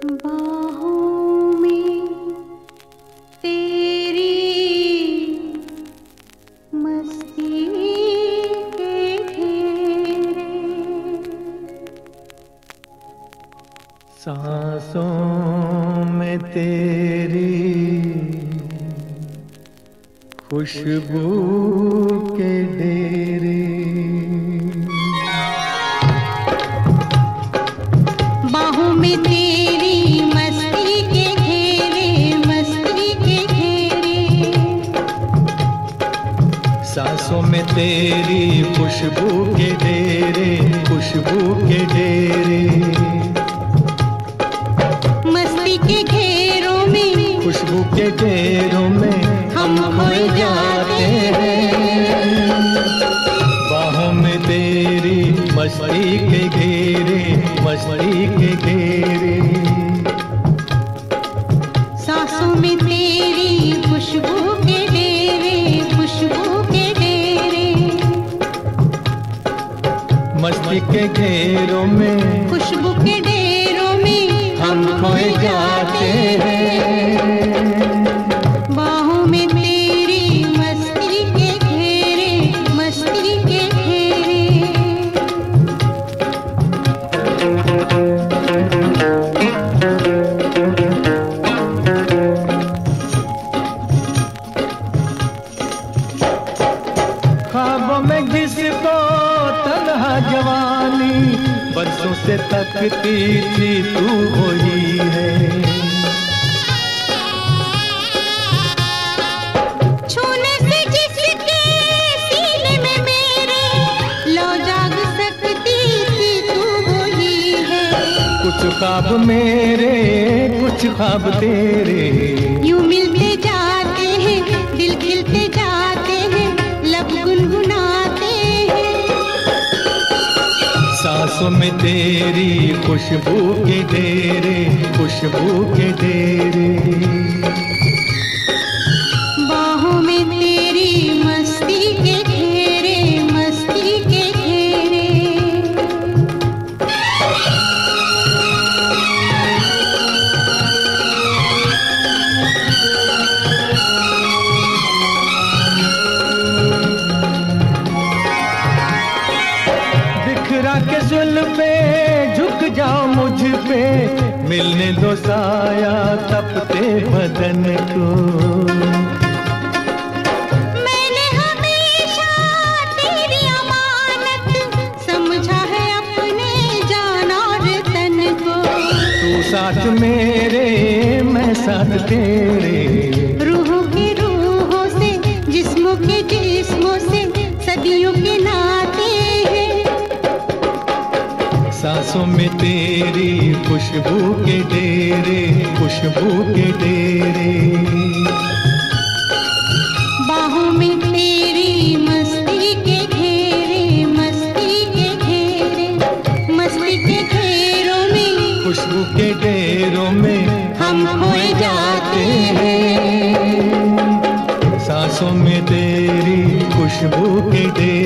बाहों में तेरी मस्ती के घेरे, सांसों में तेरी खुशबू के डेरे, बाहों में तेरी मस्ती के घेरे, मस्ती के घेरे, सांसों में तेरी खुशबू के डेरे, खुशबू के डेरे, मस्ती के घेरों में, खुशबू के घेरों में हम खोए जाते हैं। बाहों में तेरी मस्ती के घेरे, मस्ती के घेरे, सांसों में तेरी खुशबू के डेरे, खुशबू के डेरे, मस्ती के घेरों में, खुशबू के डेरों में हम खोए जाते हैं। बाहों में तेरी मस्ती के घेरे, मस्ती के घेरे, ख्वाबों में जिसको तन्हा जवानी बरसों से तकती थी तू वही है। छूने से जिसके सीने में मेरे लो जाग सकती थी तू वही है। कुछ ख्वाब मेरे, कुछ ख्वाब तेरे, यूं मिलते जाते हैं, दिल खिलते जाते हैं, लब गुनगुनाते हैं। सांसों में तेरी खुशबू के डेरे, खुशबू के डेरे, बाहों में तेरी मस्ती के घेरे, मस्ती के घेरे, बिखरा के जुल्फे झुक जाओ मुझ पे, मिलने दो साया तपते बदन को। मैंने हमेशा तेरी अमानत समझा है अपने जान और तन को। तू साथ मेरे, मैं साथ तेरे, रूहों के रूहों से, जिस्मों के जिस्मों से, सदियों के नाते हैं। सांसों में तेरी खुशबू के डेरे, खुशबू के डेरे, बाहों में तेरी मस्ती के घेरे, मस्ती के घेरे, मस्ती के घेरों में खुशबू के डेरों में हम खोए जाते हैं। सांसों में तेरी खुशबू के डेरे।